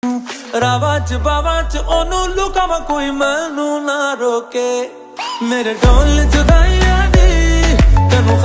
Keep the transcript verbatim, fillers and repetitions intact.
रावा च बावा च ओनू लुकावा कोई मैनू ना रोके मेरे ढोल जुदाइयां दी तेनू